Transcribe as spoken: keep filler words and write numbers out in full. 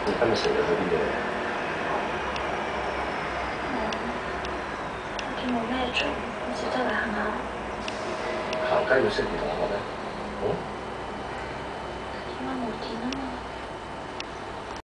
你今日成日去邊度？ 我我見冇咩做，唔知周圍行下。 行街要識電同學咩？嗯？ 點解冇電啊嘛？